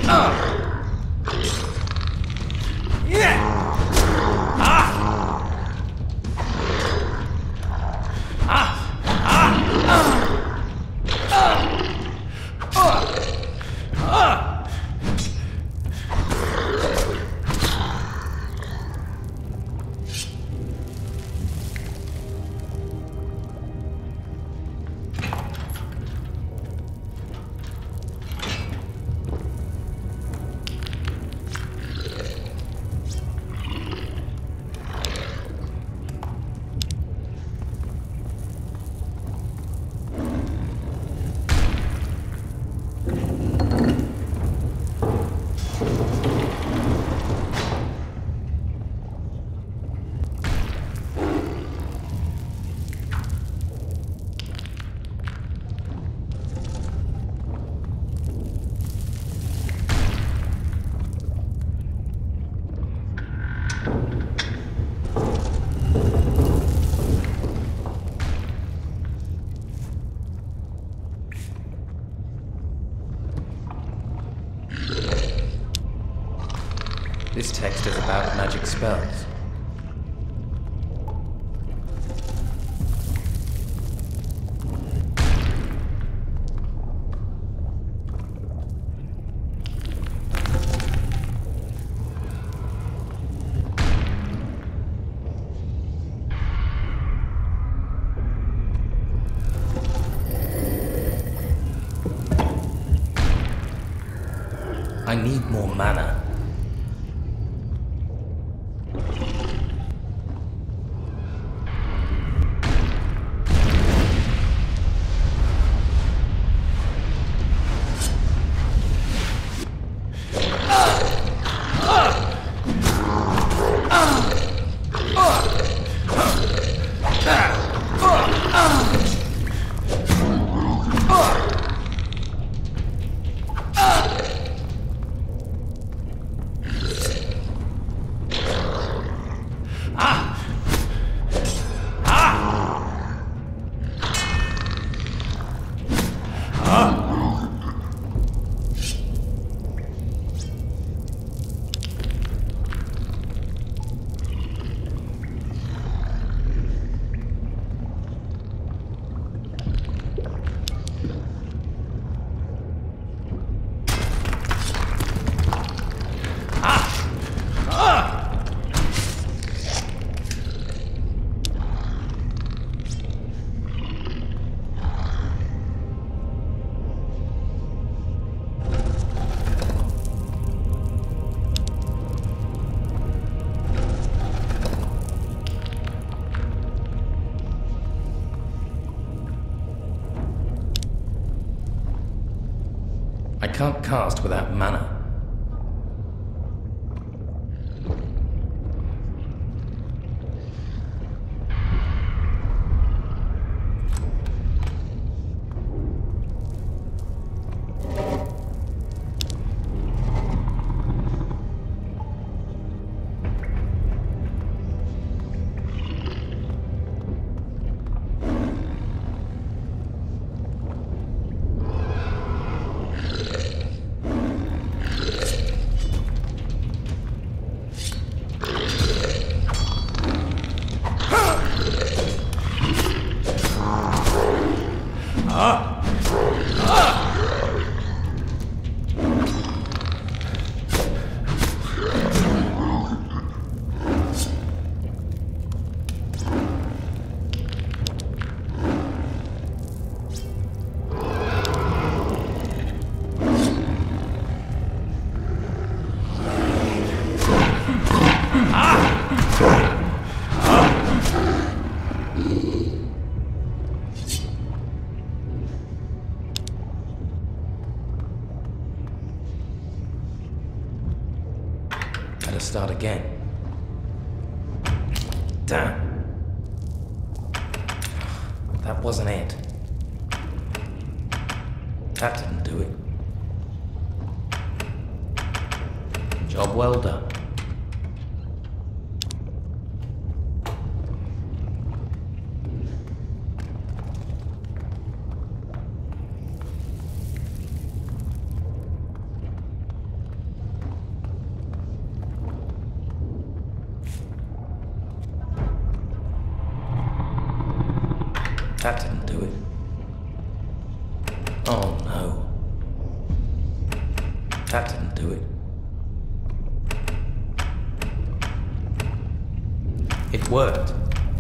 This text is about magic spells. I need more mana. I can't cast without mana. Gotta start again. Damn. That wasn't it. That didn't do it. Job well done. That didn't do it. Oh no. That didn't do it. It worked.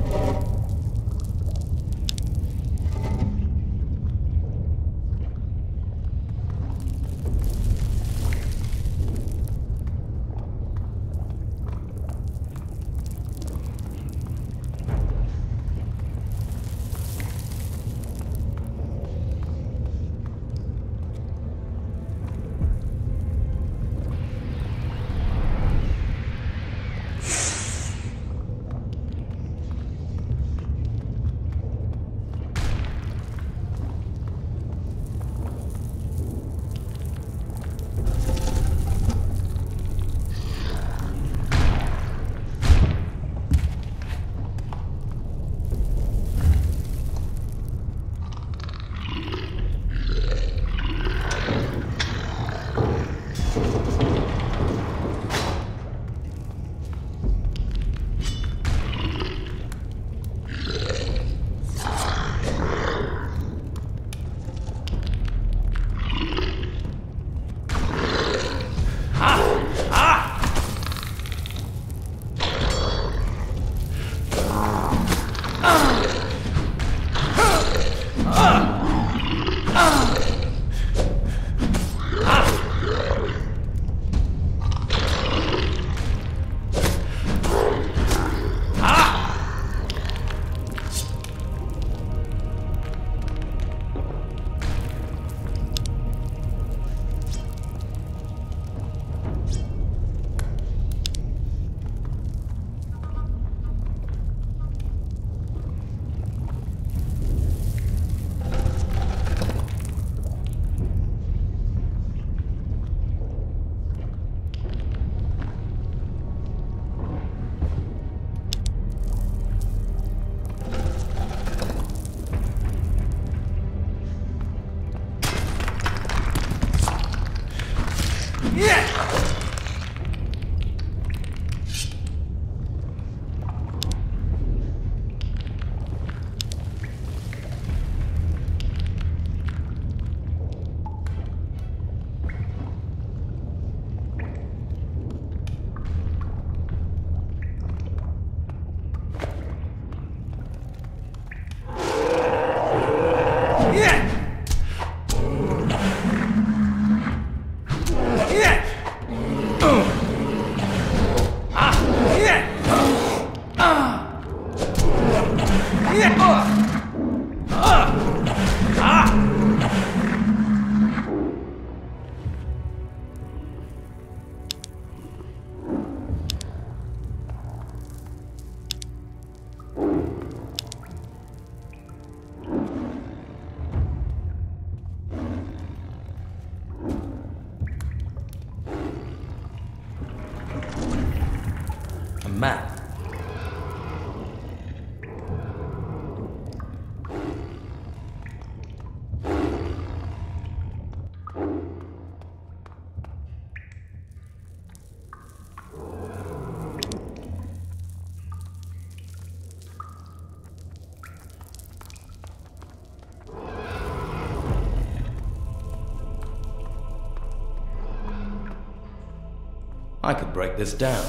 Map. I could break this down.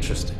interesting.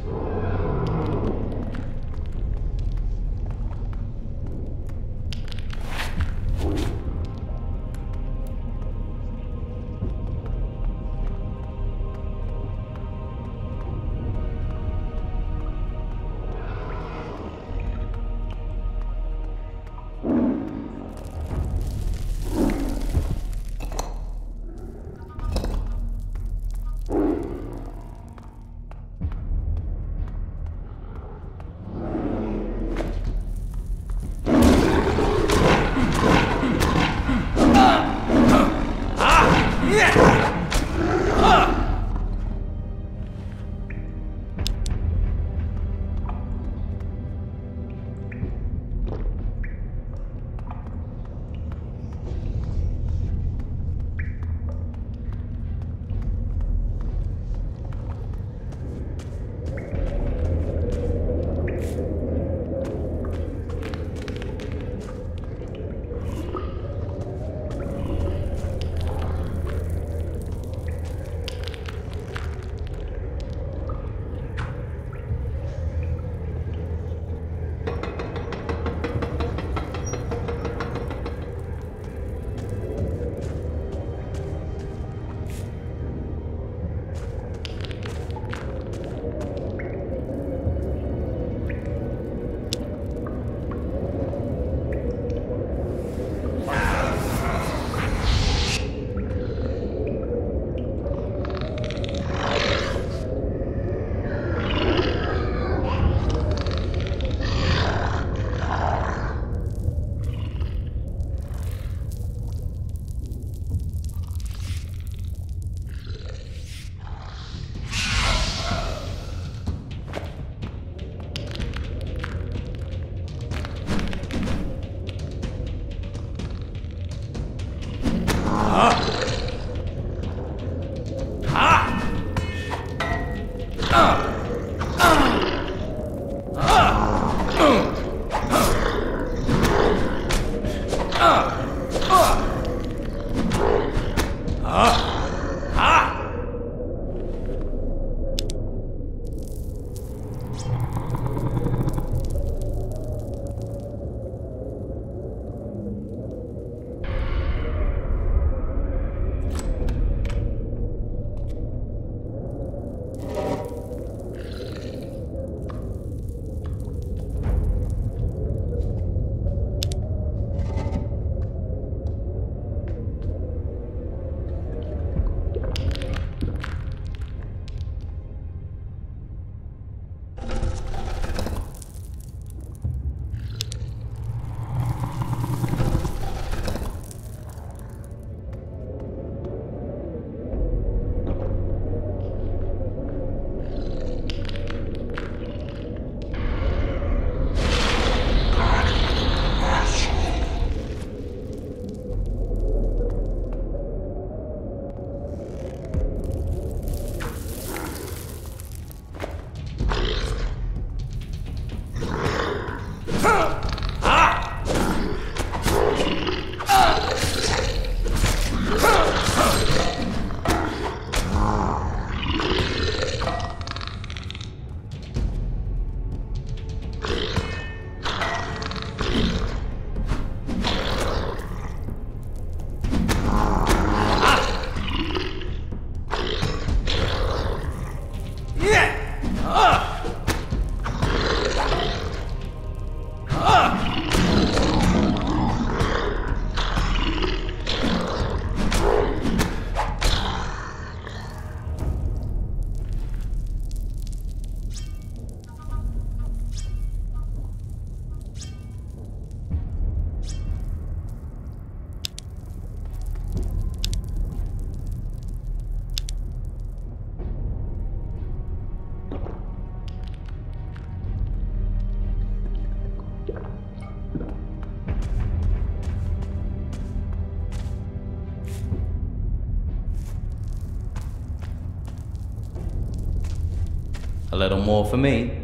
A little more for me.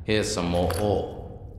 Here's some more ore.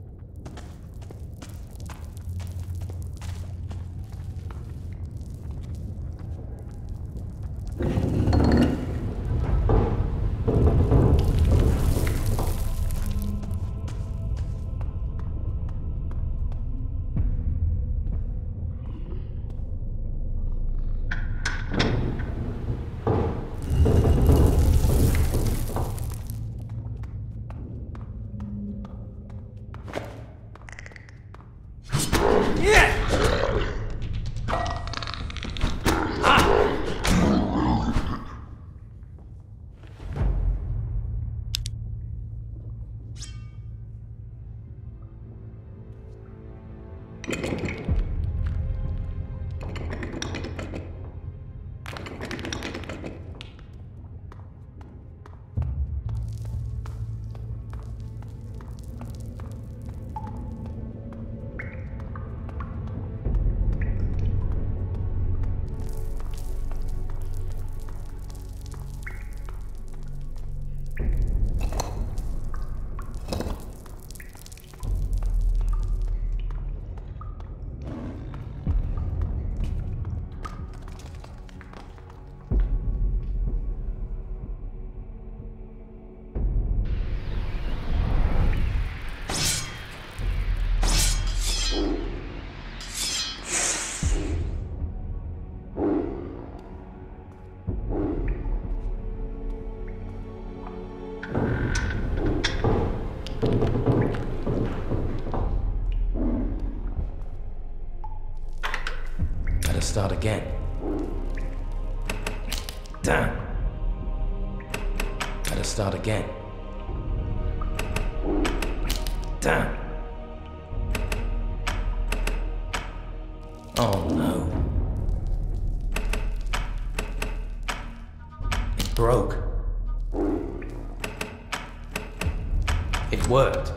Start again. Damn. Gotta start again. Damn. Oh no. It broke. It worked.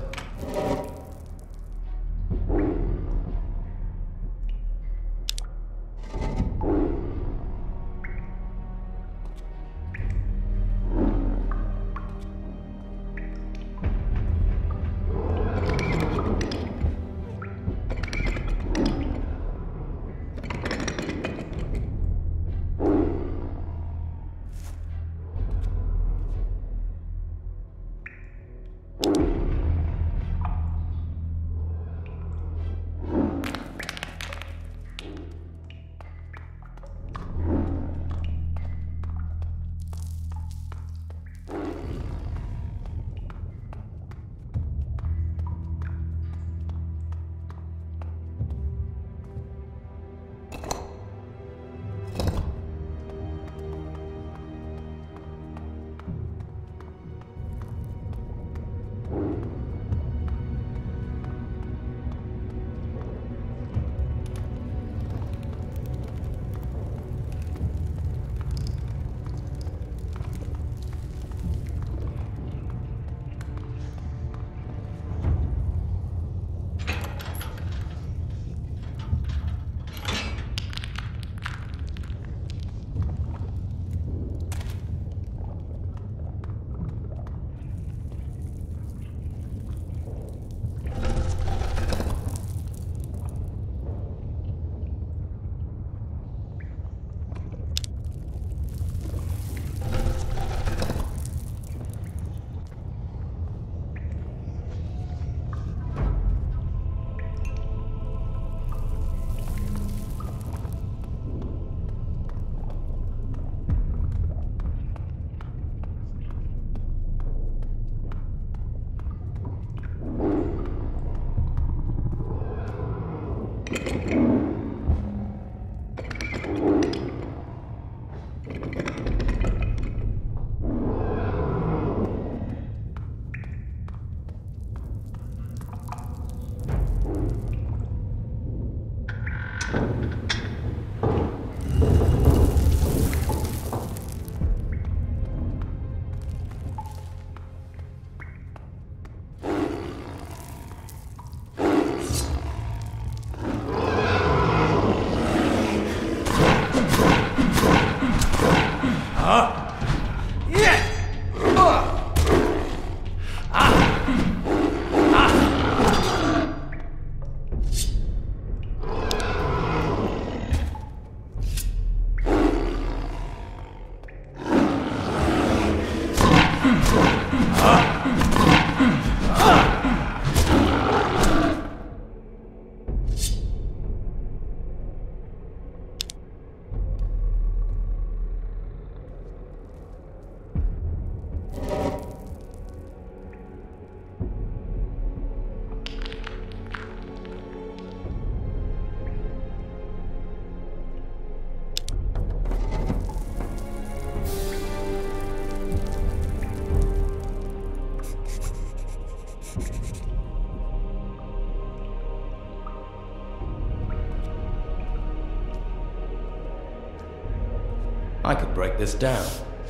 I could break this down.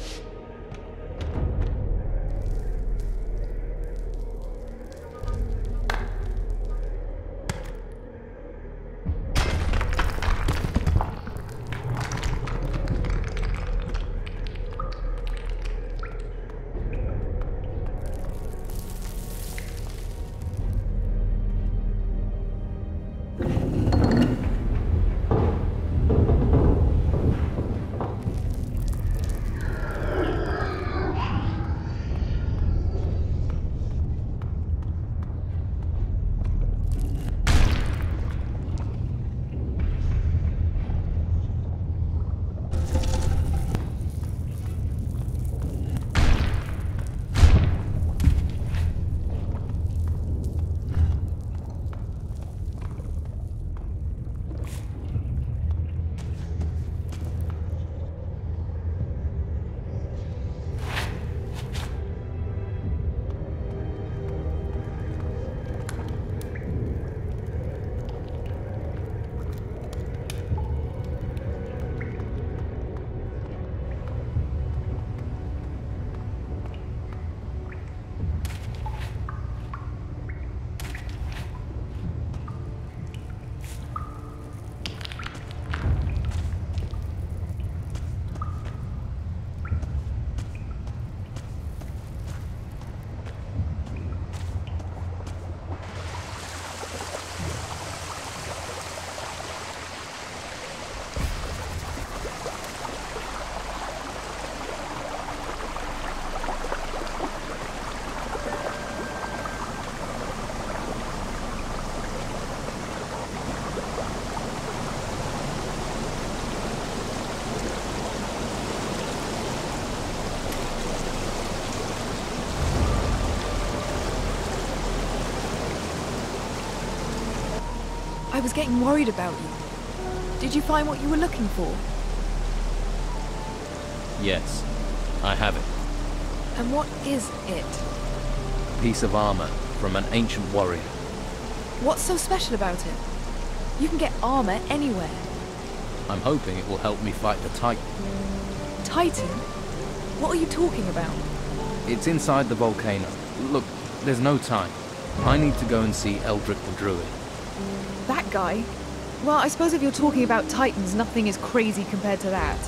I was getting worried about you. Did you find what you were looking for? Yes, I have it. And what is it? A piece of armor from an ancient warrior. What's so special about it? You can get armor anywhere. I'm hoping it will help me fight the Titan. Titan? What are you talking about? It's inside the volcano. Look, there's no time. I need to go and see Eldrick the Druid. That guy? Well, I suppose if you're talking about Titans, nothing is crazy compared to that.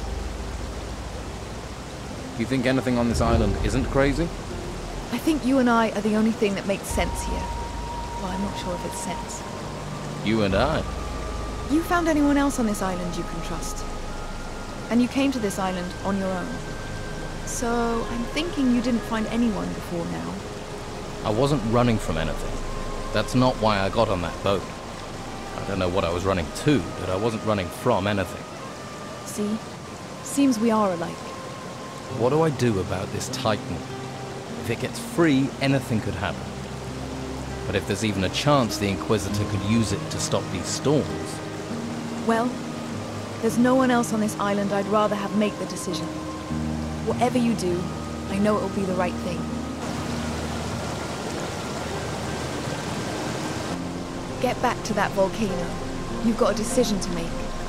You think anything on this island isn't crazy? I think you and I are the only thing that makes sense here. Well, I'm not sure if it's sense. You and I? You found anyone else on this island you can trust? And you came to this island on your own. So, I'm thinking you didn't find anyone before now. I wasn't running from anything. That's not why I got on that boat. I don't know what I was running to, but I wasn't running from anything. See? Seems we are alike. What do I do about this Titan? If it gets free, anything could happen. But if there's even a chance the Inquisitor could use it to stop these storms... Well, there's no one else on this island I'd rather have make the decision. Whatever you do, I know it'll be the right thing. Get back to that volcano. You've got a decision to make.